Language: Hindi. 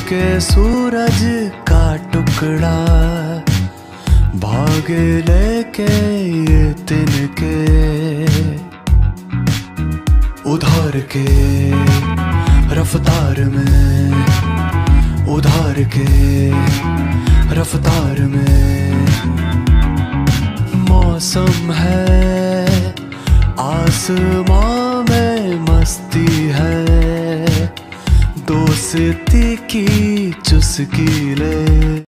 के सूरज का टुकड़ा भागे लेके ये तिनके उधार के रफ्तार में, उधार के रफ्तार में। मौसम है आसमां में मस्ती है, दोस्ती की चुस्की ले।